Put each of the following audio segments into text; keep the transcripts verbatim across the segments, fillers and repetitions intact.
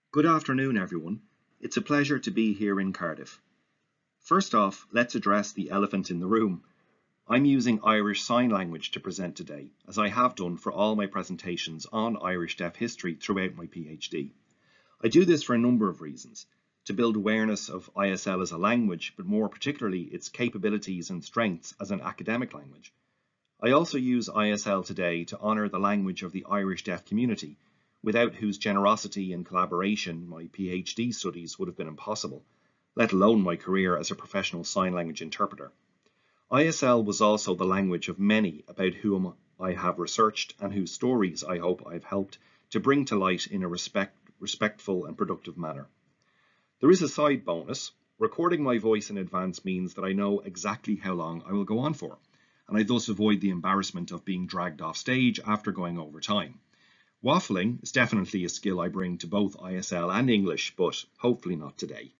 Good afternoon, everyone. It's a pleasure to be here in Cardiff. First off, let's address the elephant in the room. I'm using Irish Sign Language to present today, as I have done for all my presentations on Irish Deaf history throughout my PhD. I do this for a number of reasons: to build awareness of I S L as a language, but more particularly its capabilities and strengths as an academic language. I also use I S L today to honour the language of the Irish Deaf community, without whose generosity and collaboration my PhD studies would have been impossible, let alone my career as a professional sign language interpreter. I S L was also the language of many about whom I have researched and whose stories I hope I've helped to bring to light in a respect, respectful and productive manner. There is a side bonus. Recording my voice in advance means that I know exactly how long I will go on for, and I thus avoid the embarrassment of being dragged off stage after going over time. Waffling is definitely a skill I bring to both I S L and English, but hopefully not today.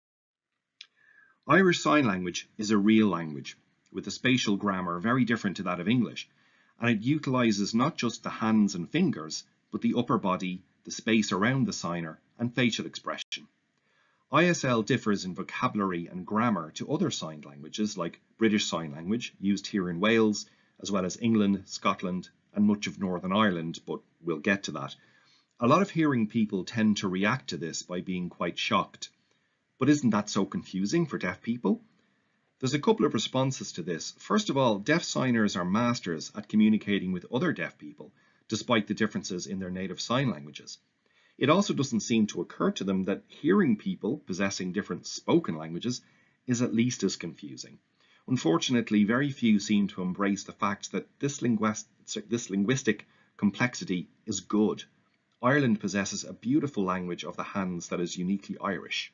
Irish Sign Language is a real language, with a spatial grammar very different to that of English, and it utilises not just the hands and fingers, but the upper body, the space around the signer, and facial expression. I S L differs in vocabulary and grammar to other signed languages like British Sign Language, used here in Wales, as well as England, Scotland, and much of Northern Ireland, but we'll get to that. A lot of hearing people tend to react to this by being quite shocked. But isn't that so confusing for deaf people? There's a couple of responses to this. First of all, deaf signers are masters at communicating with other deaf people, despite the differences in their native sign languages. It also doesn't seem to occur to them that hearing people possessing different spoken languages is at least as confusing. Unfortunately, very few seem to embrace the fact that this, linguist, this linguistic complexity is good. Ireland possesses a beautiful language of the hands that is uniquely Irish.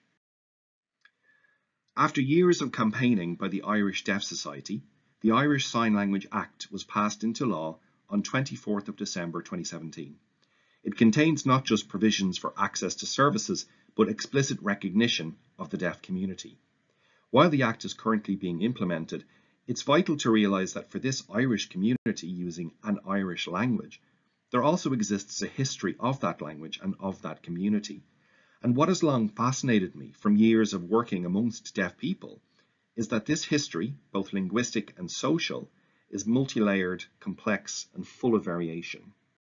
After years of campaigning by the Irish Deaf Society, the Irish Sign Language Act was passed into law on twenty-fourth of December twenty seventeen. It contains not just provisions for access to services, but explicit recognition of the deaf community. While the Act is currently being implemented, it's vital to realise that for this Irish community using an Irish language, there also exists a history of that language and of that community. And what has long fascinated me from years of working amongst deaf people is that this history, both linguistic and social, is multi-layered, complex, and full of variation.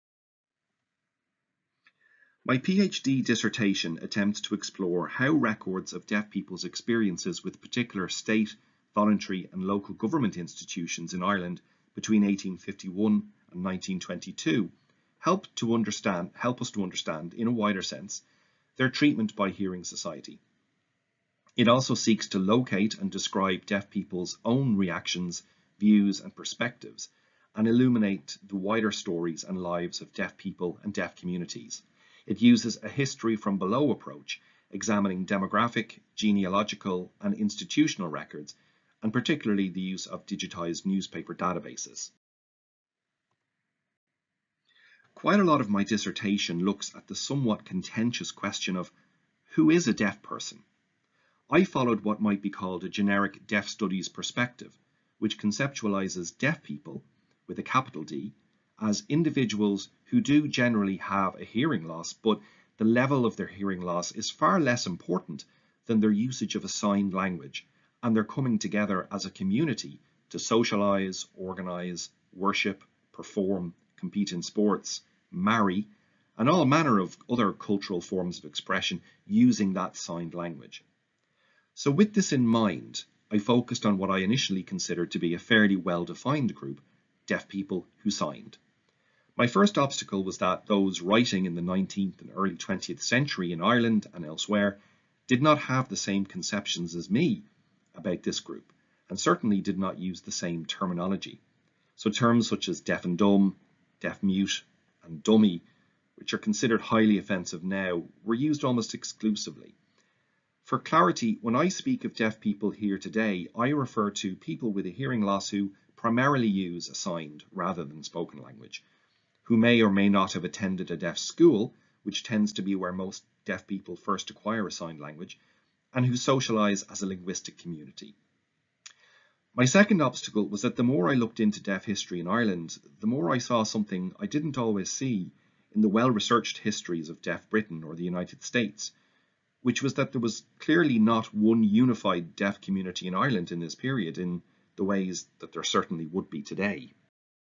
My PhD dissertation attempts to explore how records of deaf people's experiences with particular state, voluntary and local government institutions in Ireland between eighteen fifty-one and nineteen twenty-two help to understand, help us to understand, in a wider sense, their treatment by hearing society. It also seeks to locate and describe deaf people's own reactions, views and perspectives, and illuminate the wider stories and lives of deaf people and deaf communities. It uses a history from below approach, examining demographic, genealogical and institutional records, and particularly the use of digitized newspaper databases. Quite a lot of my dissertation looks at the somewhat contentious question of who is a deaf person? I followed what might be called a generic deaf studies perspective, which conceptualizes deaf people, with a capital D, as individuals who do generally have a hearing loss, but the level of their hearing loss is far less important than their usage of a signed language, and they're coming together as a community to socialise, organise, worship, perform, compete in sports, marry, and all manner of other cultural forms of expression using that signed language. So with this in mind, I focused on what I initially considered to be a fairly well-defined group, deaf people who signed. My first obstacle was that those writing in the nineteenth and early twentieth century in Ireland and elsewhere did not have the same conceptions as me about this group, and certainly did not use the same terminology. So terms such as deaf and dumb, deaf mute, and dummy, which are considered highly offensive now, were used almost exclusively. For clarity, when I speak of deaf people here today, I refer to people with a hearing loss who primarily use a signed rather than spoken language, who may or may not have attended a deaf school, which tends to be where most deaf people first acquire a signed language, and who socialise as a linguistic community. My second obstacle was that the more I looked into deaf history in Ireland, the more I saw something I didn't always see in the well-researched histories of Deaf Britain or the United States, which was that there was clearly not one unified deaf community in Ireland in this period in the ways that there certainly would be today.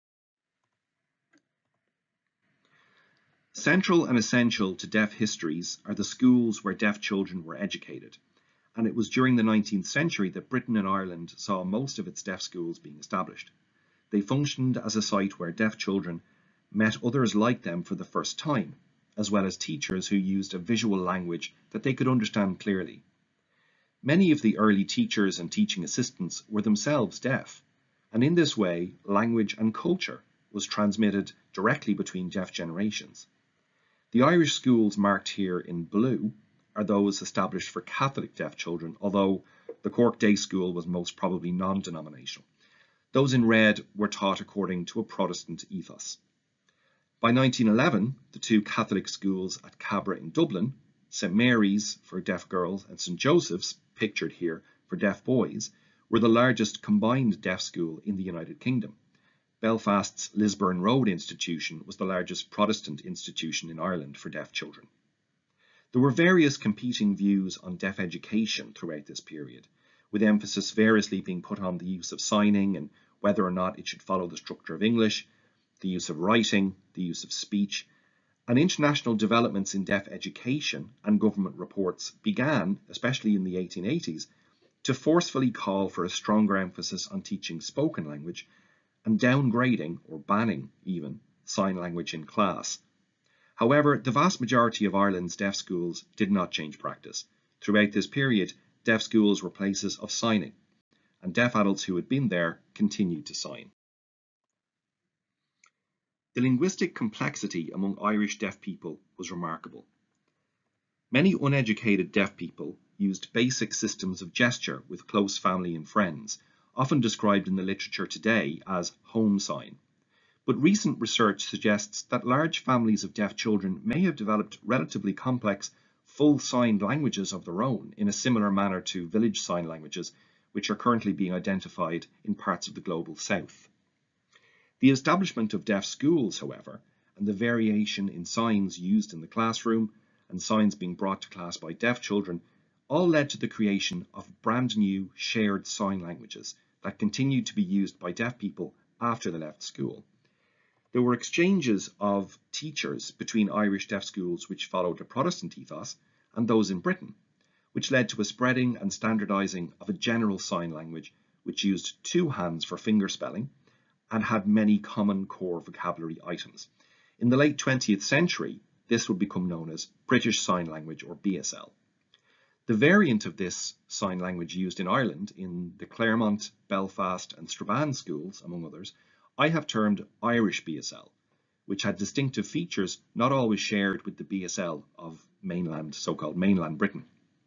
Central and essential to deaf histories are the schools where deaf children were educated, and it was during the nineteenth century that Britain and Ireland saw most of its deaf schools being established. They functioned as a site where deaf children met others like them for the first time, as well as teachers who used a visual language that they could understand clearly. Many of the early teachers and teaching assistants were themselves deaf, and in this way, language and culture was transmitted directly between deaf generations. The Irish schools marked here in blue are those established for Catholic deaf children, although the Cork Day School was most probably non-denominational. Those in red were taught according to a Protestant ethos. By nineteen eleven, the two Catholic schools at Cabra in Dublin, Saint Mary's for deaf girls and Saint Joseph's, pictured here, for deaf boys, were the largest combined deaf school in the United Kingdom. Belfast's Lisburn Road Institution was the largest Protestant institution in Ireland for deaf children. There were various competing views on deaf education throughout this period, with emphasis variously being put on the use of signing and whether or not it should follow the structure of English, the use of writing, the use of speech, and international developments in deaf education and government reports began, especially in the eighteen eighties, to forcefully call for a stronger emphasis on teaching spoken language and downgrading, or banning even, sign language in class. However, the vast majority of Ireland's deaf schools did not change practice. Throughout this period, deaf schools were places of signing, and deaf adults who had been there continued to sign. The linguistic complexity among Irish deaf people was remarkable. Many uneducated deaf people used basic systems of gesture with close family and friends, often described in the literature today as home sign. But recent research suggests that large families of deaf children may have developed relatively complex full signed languages of their own in a similar manner to village sign languages, which are currently being identified in parts of the global south. The establishment of deaf schools, however, and the variation in signs used in the classroom and signs being brought to class by deaf children all led to the creation of brand new shared sign languages that continued to be used by deaf people after they left school. There were exchanges of teachers between Irish deaf schools which followed a Protestant ethos and those in Britain, which led to a spreading and standardizing of a general sign language which used two hands for finger spelling and had many common core vocabulary items. In the late twentieth century, this would become known as British Sign Language, or B S L. The variant of this sign language used in Ireland in the Claremont, Belfast and Strabane schools, among others, I have termed Irish B S L, which had distinctive features not always shared with the B S L of mainland, so-called mainland Britain.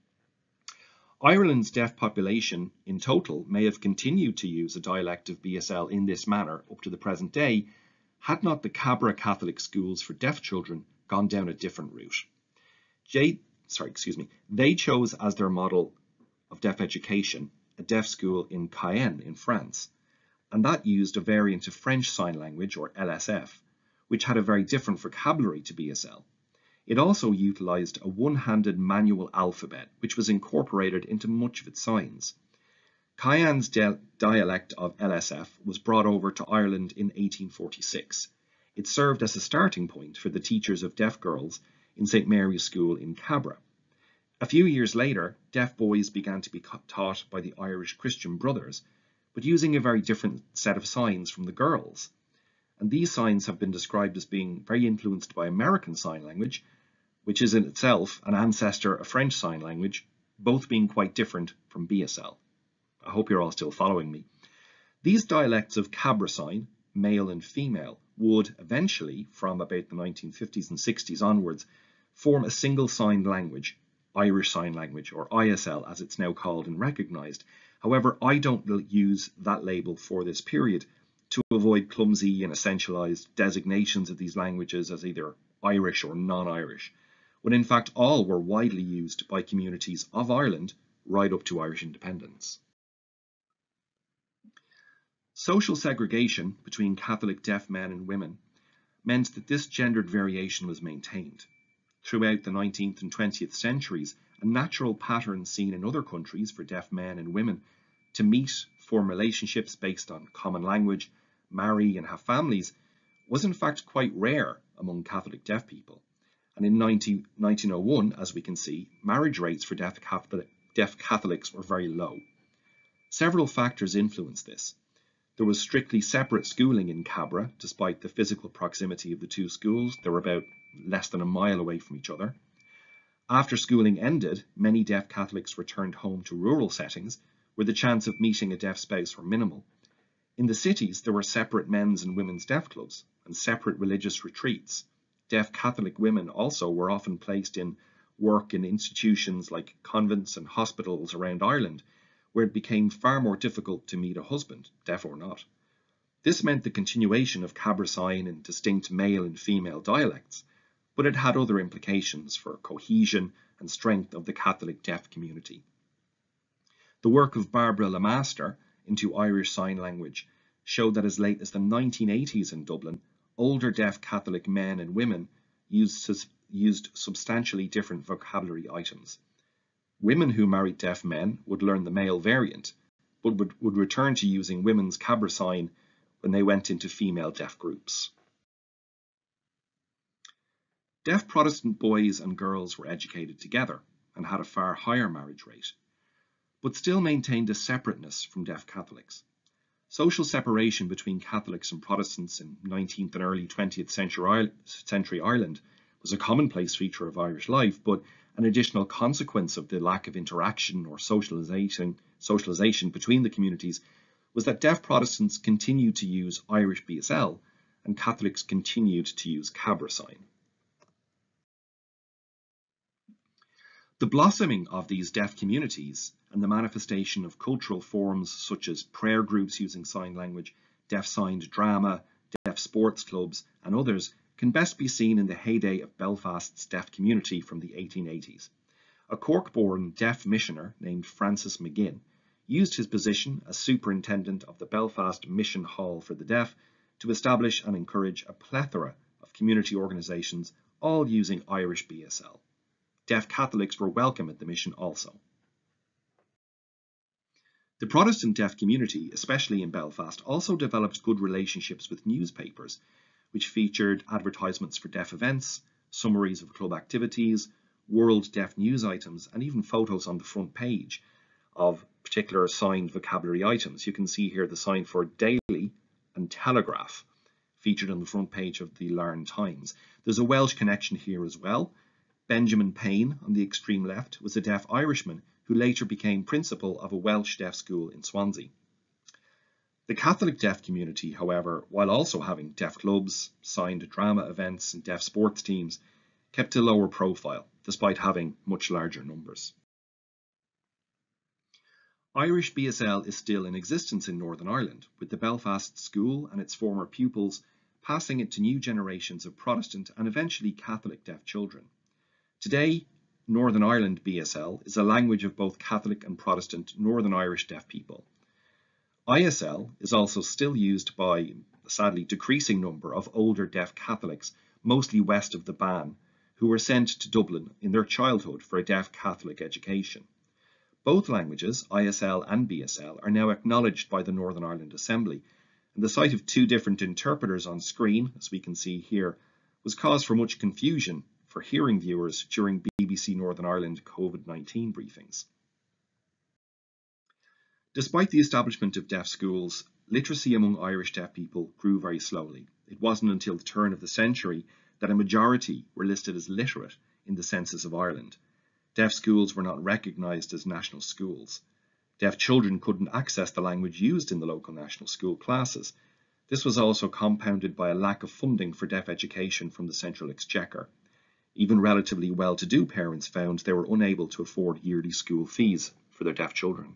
Ireland's deaf population in total may have continued to use a dialect of B S L in this manner up to the present day, had not the Cabra Catholic schools for deaf children gone down a different route. J sorry, excuse me, they chose as their model of deaf education a deaf school in Caen in France, and that used a variant of French Sign Language, or L S F, which had a very different vocabulary to B S L. It also utilised a one-handed manual alphabet, which was incorporated into much of its signs. Caen's dialect of L S F was brought over to Ireland in eighteen forty-six. It served as a starting point for the teachers of deaf girls in Saint Mary's School in Cabra. A few years later, deaf boys began to be taught by the Irish Christian Brothers, but using a very different set of signs from the girls. And these signs have been described as being very influenced by American Sign Language, which is in itself an ancestor of French Sign Language, both being quite different from B S L. I hope you're all still following me. These dialects of Cabra sign, male and female, would eventually, from about the nineteen fifties and sixties onwards, form a single signed language, Irish Sign Language, or I S L as it's now called and recognised. However, I don't use that label for this period to avoid clumsy and essentialised designations of these languages as either Irish or non-Irish, when in fact all were widely used by communities of Ireland right up to Irish independence. Social segregation between Catholic deaf men and women meant that this gendered variation was maintained. Throughout the nineteenth and twentieth centuries, a natural pattern seen in other countries for deaf men and women to meet, form relationships based on common language, marry and have families was in fact quite rare among Catholic deaf people. And in nineteen oh one, as we can see, marriage rates for deaf, Catholic, deaf Catholics were very low. Several factors influenced this. There was strictly separate schooling in Cabra, despite the physical proximity of the two schools. They were about less than a mile away from each other. After schooling ended, many deaf Catholics returned home to rural settings where the chance of meeting a deaf spouse were minimal. In the cities, there were separate men's and women's deaf clubs and separate religious retreats. Deaf Catholic women also were often placed in work in institutions like convents and hospitals around Ireland, where it became far more difficult to meet a husband, deaf or not. This meant the continuation of Cabra sign in distinct male and female dialects, but it had other implications for cohesion and strength of the Catholic deaf community. The work of Barbara Lemaster into Irish Sign Language showed that as late as the nineteen eighties in Dublin, older deaf Catholic men and women used, used substantially different vocabulary items. Women who married deaf men would learn the male variant, but would, would return to using women's Cabra sign when they went into female deaf groups. Deaf Protestant boys and girls were educated together and had a far higher marriage rate, but still maintained a separateness from deaf Catholics. Social separation between Catholics and Protestants in nineteenth and early twentieth century Ireland was a commonplace feature of Irish life, but an additional consequence of the lack of interaction or socialization, socialization between the communities was that deaf Protestants continued to use Irish B S L and Catholics continued to use Cabra sign. The blossoming of these deaf communities and the manifestation of cultural forms such as prayer groups using sign language, deaf-signed drama, deaf sports clubs, and others can best be seen in the heyday of Belfast's deaf community from the eighteen eighties. A Cork-born deaf missioner named Francis McGinn used his position as superintendent of the Belfast Mission Hall for the Deaf to establish and encourage a plethora of community organisations, all using Irish B S L. Deaf Catholics were welcome at the mission also. The Protestant deaf community, especially in Belfast, also developed good relationships with newspapers, which featured advertisements for deaf events, summaries of club activities, world deaf news items, and even photos on the front page of particular signed vocabulary items. You can see here the sign for Daily and Telegraph featured on the front page of the Larne Times. There's a Welsh connection here as well. Benjamin Payne, on the extreme left, was a deaf Irishman who later became principal of a Welsh deaf school in Swansea. The Catholic deaf community, however, while also having deaf clubs, signed drama events and deaf sports teams, kept a lower profile, despite having much larger numbers. Irish B S L is still in existence in Northern Ireland, with the Belfast School and its former pupils passing it to new generations of Protestant and eventually Catholic deaf children. Today, Northern Ireland B S L is a language of both Catholic and Protestant Northern Irish deaf people. I S L is also still used by a sadly decreasing number of older deaf Catholics, mostly west of the Bann, who were sent to Dublin in their childhood for a deaf Catholic education. Both languages, I S L and B S L, are now acknowledged by the Northern Ireland Assembly, and the sight of two different interpreters on screen, as we can see here, was cause for much confusion for hearing viewers during B B C Northern Ireland COVID nineteen briefings. Despite the establishment of deaf schools, literacy among Irish deaf people grew very slowly. It wasn't until the turn of the century that a majority were listed as literate in the census of Ireland. Deaf schools were not recognised as national schools. Deaf children couldn't access the language used in the local national school classes. This was also compounded by a lack of funding for deaf education from the Central Exchequer. Even relatively well-to-do parents found they were unable to afford yearly school fees for their deaf children.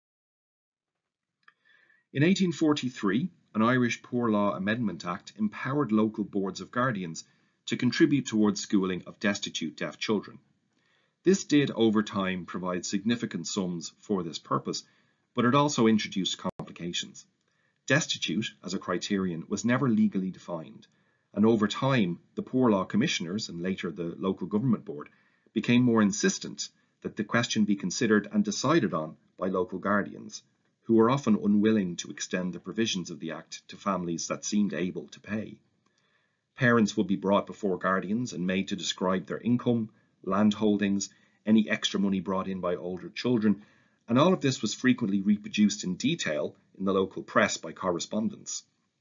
In eighteen forty-three, an Irish Poor Law Amendment Act empowered local boards of guardians to contribute towards schooling of destitute deaf children. This did, over time, provide significant sums for this purpose, but it also introduced complications. Destitute, as a criterion, was never legally defined, and over time the Poor Law Commissioners, and later the Local Government Board, became more insistent that the question be considered and decided on by local guardians, who were often unwilling to extend the provisions of the Act to families that seemed able to pay. Parents would be brought before guardians and made to describe their income, land holdings, any extra money brought in by older children, and all of this was frequently reproduced in detail in the local press by correspondents.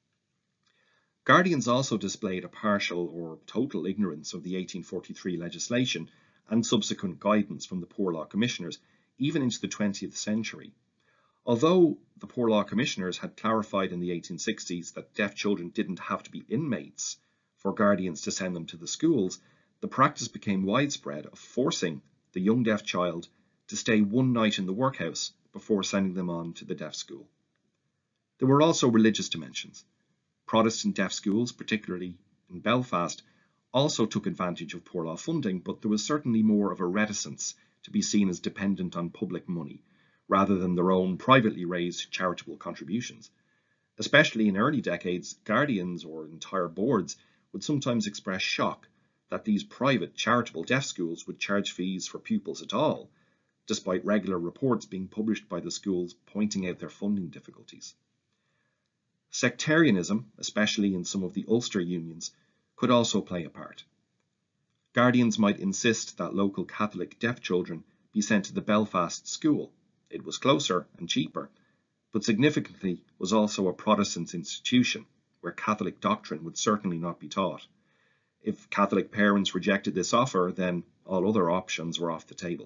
Guardians also displayed a partial or total ignorance of the eighteen forty-three legislation and subsequent guidance from the Poor Law Commissioners, even into the twentieth century. Although the Poor Law Commissioners had clarified in the eighteen sixties that deaf children didn't have to be inmates for guardians to send them to the schools, the practice became widespread of forcing the young deaf child to stay one night in the workhouse before sending them on to the deaf school. There were also religious dimensions. Protestant deaf schools, particularly in Belfast, also took advantage of poor law funding, but there was certainly more of a reticence to be seen as dependent on public money, rather than their own privately raised charitable contributions. Especially in early decades, guardians or entire boards would sometimes express shock that these private charitable deaf schools would charge fees for pupils at all, despite regular reports being published by the schools pointing out their funding difficulties. Sectarianism, especially in some of the Ulster unions, could also play a part. Guardians might insist that local Catholic deaf children be sent to the Belfast school. It was closer and cheaper, but significantly was also a Protestant institution, where Catholic doctrine would certainly not be taught. If Catholic parents rejected this offer, then all other options were off the table.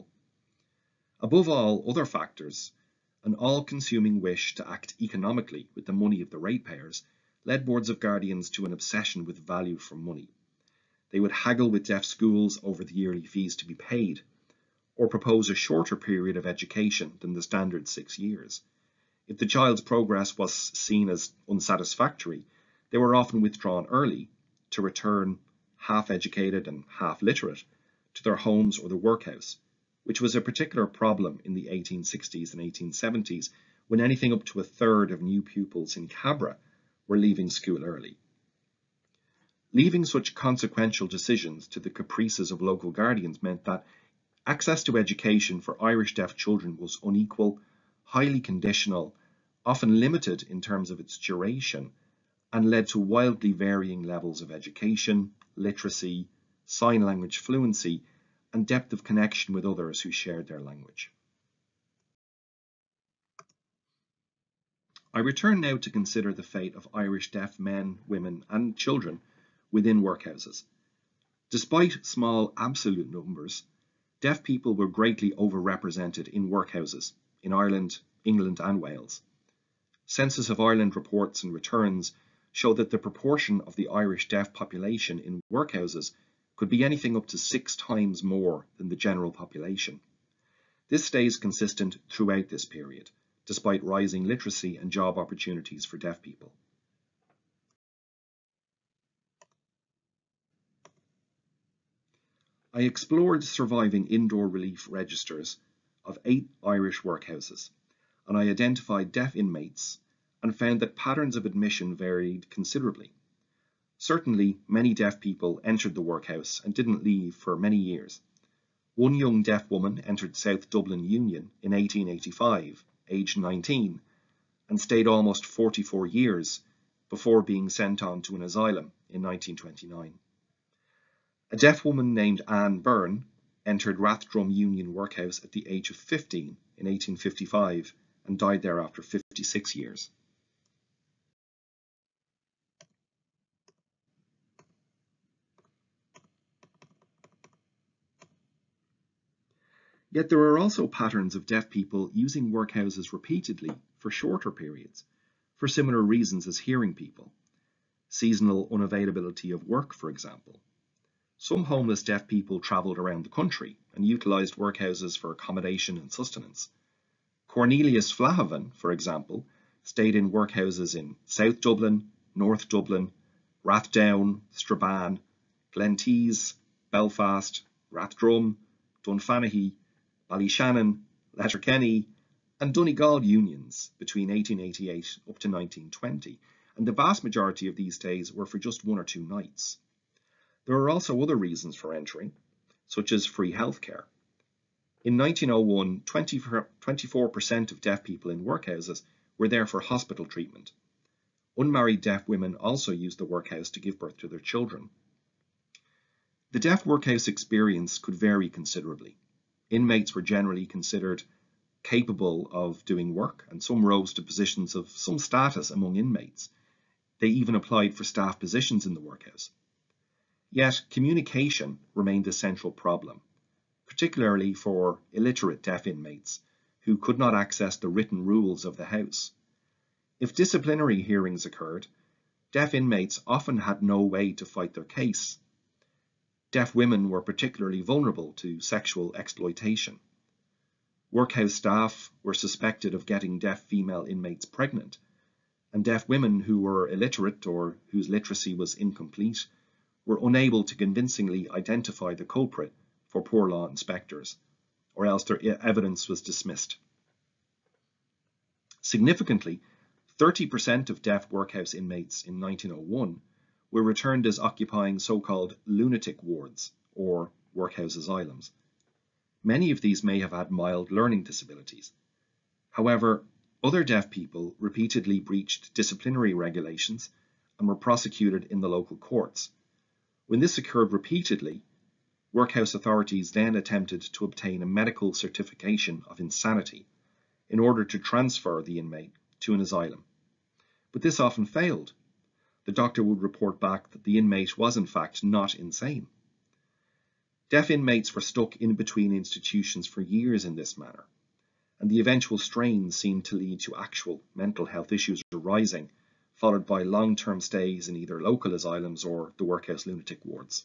Above all other factors, an all-consuming wish to act economically with the money of the ratepayers led boards of guardians to an obsession with value for money. They would haggle with deaf schools over the yearly fees to be paid, or propose a shorter period of education than the standard six years. If the child's progress was seen as unsatisfactory, they were often withdrawn early to return half-educated and half-literate to their homes or the workhouse, which was a particular problem in the eighteen sixties and eighteen seventies, when anything up to a third of new pupils in Cabra were leaving school early. Leaving such consequential decisions to the caprices of local guardians meant that access to education for Irish deaf children was unequal, highly conditional, often limited in terms of its duration, and led to wildly varying levels of education, literacy, sign language fluency, and depth of connection with others who shared their language. I return now to consider the fate of Irish deaf men, women, and children within workhouses. Despite small absolute numbers, deaf people were greatly overrepresented in workhouses in Ireland, England, and Wales. Census of Ireland reports and returns show that the proportion of the Irish deaf population in workhouses could be anything up to six times more than the general population. This stays consistent throughout this period, despite rising literacy and job opportunities for deaf people. I explored surviving indoor relief registers of eight Irish workhouses, and I identified deaf inmates and found that patterns of admission varied considerably. Certainly, many deaf people entered the workhouse and didn't leave for many years. One young deaf woman entered South Dublin Union in eighteen eighty-five, aged nineteen, and stayed almost forty-four years before being sent on to an asylum in nineteen twenty-nine. A deaf woman named Anne Byrne entered Rathdrum Union Workhouse at the age of fifteen in eighteen fifty-five and died there after fifty-six years. Yet there are also patterns of deaf people using workhouses repeatedly for shorter periods, for similar reasons as hearing people. Seasonal unavailability of work, for example. Some homeless deaf people travelled around the country and utilised workhouses for accommodation and sustenance. Cornelius Flahavan, for example, stayed in workhouses in South Dublin, North Dublin, Rathdown, Strabane, Glentees, Belfast, Rathdrum, Dunfanaghy, Ballyshannon, Letterkenny, and Donegal unions between eighteen eighty-eight up to nineteen twenty, and the vast majority of these days were for just one or two nights. There are also other reasons for entering, such as free healthcare. In nineteen oh one, twenty-four percent of deaf people in workhouses were there for hospital treatment. Unmarried deaf women also used the workhouse to give birth to their children. The deaf workhouse experience could vary considerably. Inmates were generally considered capable of doing work, and some rose to positions of some status among inmates. They even applied for staff positions in the workhouse. Yet communication remained a central problem, particularly for illiterate deaf inmates who could not access the written rules of the house. If disciplinary hearings occurred, deaf inmates often had no way to fight their case. Deaf women were particularly vulnerable to sexual exploitation. Workhouse staff were suspected of getting deaf female inmates pregnant, and deaf women who were illiterate or whose literacy was incomplete were unable to convincingly identify the culprit for poor law inspectors, or else their evidence was dismissed. Significantly, thirty percent of deaf workhouse inmates in nineteen oh one were returned as occupying so-called lunatic wards, or workhouse asylums. Many of these may have had mild learning disabilities. However, other deaf people repeatedly breached disciplinary regulations and were prosecuted in the local courts. When this occurred repeatedly, workhouse authorities then attempted to obtain a medical certification of insanity in order to transfer the inmate to an asylum. But this often failed. The doctor would report back that the inmate was in fact not insane. Deaf inmates were stuck in between institutions for years in this manner, and the eventual strain seemed to lead to actual mental health issues arising, followed by long-term stays in either local asylums or the workhouse lunatic wards.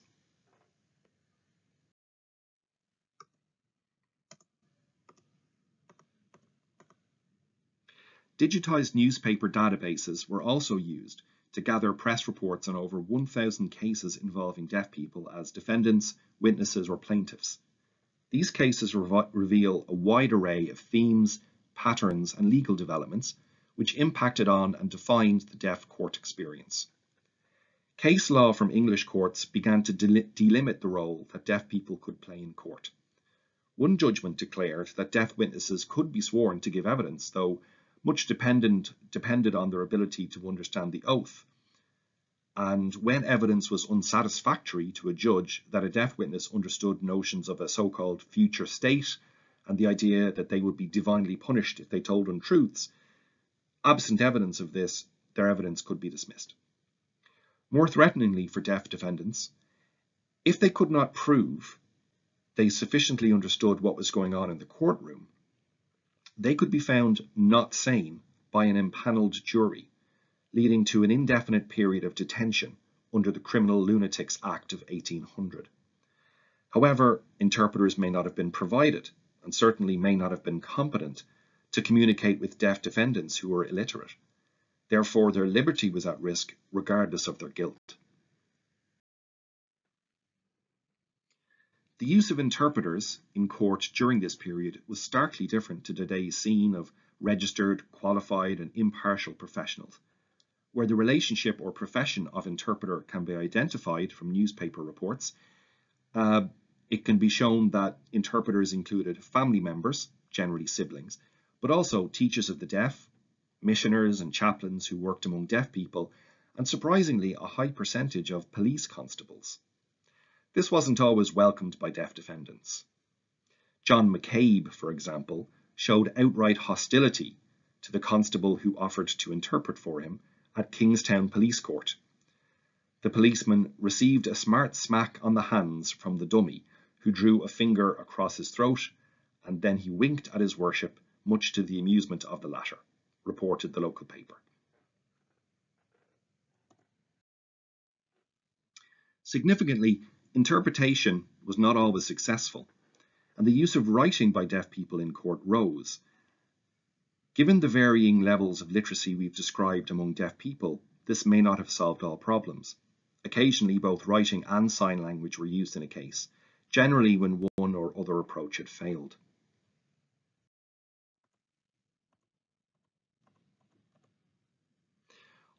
Digitized newspaper databases were also used to gather press reports on over one thousand cases involving deaf people as defendants, witnesses, or plaintiffs. These cases re- reveal a wide array of themes, patterns, and legal developments which impacted on and defined the deaf court experience. Case law from English courts began to del- delimit the role that deaf people could play in court. One judgment declared that deaf witnesses could be sworn to give evidence, though much dependent, depended on their ability to understand the oath. And when evidence was unsatisfactory to a judge that a deaf witness understood notions of a so-called future state and the idea that they would be divinely punished if they told untruths, absent evidence of this, their evidence could be dismissed. More threateningly for deaf defendants, if they could not prove they sufficiently understood what was going on in the courtroom, they could be found not sane by an empaneled jury, leading to an indefinite period of detention under the Criminal Lunatics Act of eighteen hundred. However, interpreters may not have been provided, and certainly may not have been competent, to communicate with deaf defendants who were illiterate. Therefore, their liberty was at risk regardless of their guilt. The use of interpreters in court during this period was starkly different to today's scene of registered, qualified, and impartial professionals, where the relationship or profession of interpreter can be identified from newspaper reports. Uh, it can be shown that interpreters included family members, generally siblings, but also teachers of the deaf, missioners and chaplains who worked among deaf people, and surprisingly a high percentage of police constables. This wasn't always welcomed by deaf defendants. John McCabe, for example, showed outright hostility to the constable who offered to interpret for him at Kingstown Police Court. The policeman received a smart smack on the hands from the dummy, who drew a finger across his throat, and then he winked at his worship, much to the amusement of the latter, reported the local paper. Significantly, interpretation was not always successful, and the use of writing by deaf people in court rose. Given the varying levels of literacy we've described among deaf people, this may not have solved all problems. Occasionally, both writing and sign language were used in a case, generally when one or other approach had failed.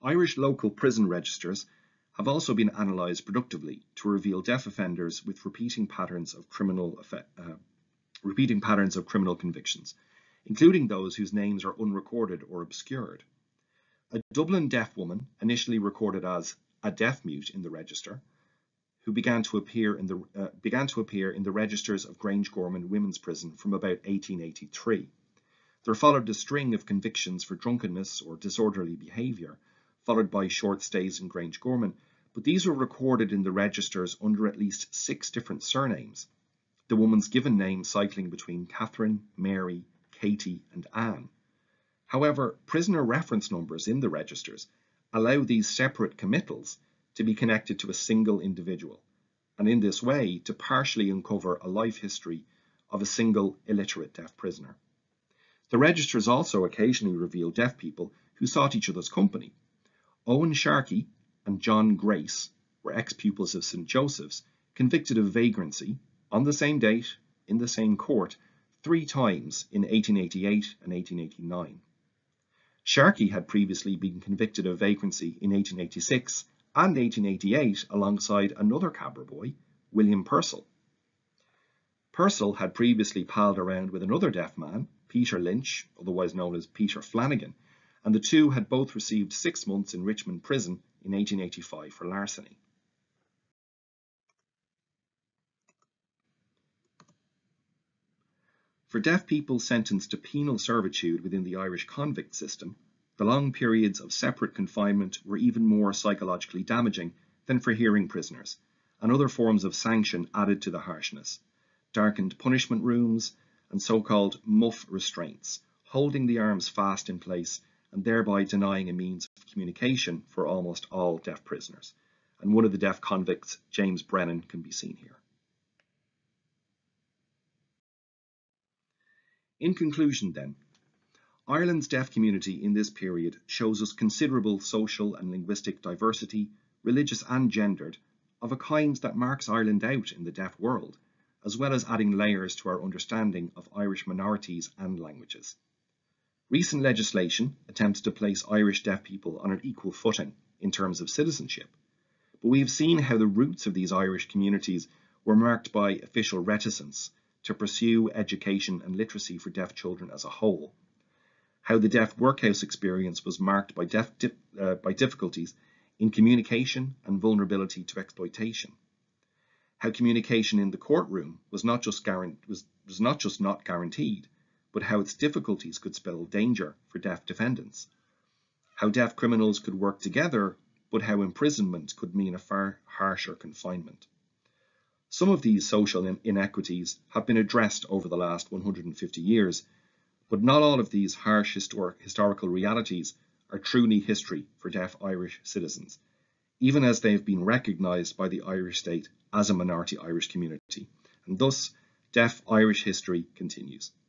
Irish local prison registers have also been analysed productively to reveal deaf offenders with repeating patterns of criminal uh, repeating patterns of criminal convictions, including those whose names are unrecorded or obscured. A Dublin deaf woman, initially recorded as a deaf mute in the register, who began to appear in the uh, began to appear in the registers of Grangegorman Women's Prison from about eighteen eighty-three. There followed a string of convictions for drunkenness or disorderly behaviour, followed by short stays in Grangegorman, but these were recorded in the registers under at least six different surnames, the woman's given name cycling between Catherine, Mary, Katie and Anne. However, prisoner reference numbers in the registers allow these separate committals to be connected to a single individual, and in this way to partially uncover a life history of a single illiterate deaf prisoner. The registers also occasionally reveal deaf people who sought each other's company. Owen Sharkey and John Grace were ex-pupils of Saint Joseph's, convicted of vagrancy on the same date, in the same court, three times in eighteen eighty-eight and eighteen eighty-nine. Sharkey had previously been convicted of vagrancy in eighteen eighty-six and eighteen eighty-eight alongside another Cabra boy, William Purcell. Purcell had previously palled around with another deaf man, Peter Lynch, otherwise known as Peter Flanagan, and the two had both received six months in Richmond Prison in eighteen eighty-five for larceny. For deaf people sentenced to penal servitude within the Irish convict system, the long periods of separate confinement were even more psychologically damaging than for hearing prisoners, and other forms of sanction added to the harshness: darkened punishment rooms and so-called muff restraints, holding the arms fast in place and thereby denying a means of communication for almost all deaf prisoners. And one of the deaf convicts, James Brennan, can be seen here. In conclusion then, Ireland's deaf community in this period shows us considerable social and linguistic diversity, religious and gendered, of a kind that marks Ireland out in the deaf world, as well as adding layers to our understanding of Irish minorities and languages. Recent legislation attempts to place Irish deaf people on an equal footing in terms of citizenship, but we have seen how the roots of these Irish communities were marked by official reticence to pursue education and literacy for deaf children as a whole, how the deaf workhouse experience was marked by, deaf, uh, by difficulties in communication and vulnerability to exploitation, how communication in the courtroom was not just, was, was not, just not guaranteed, but how its difficulties could spell danger for deaf defendants, how deaf criminals could work together, but how imprisonment could mean a far harsher confinement. Some of these social inequities have been addressed over the last one hundred fifty years, but not all of these harsh historic, historical realities are truly history for deaf Irish citizens, even as they have been recognised by the Irish state as a minority Irish community, and thus deaf Irish history continues.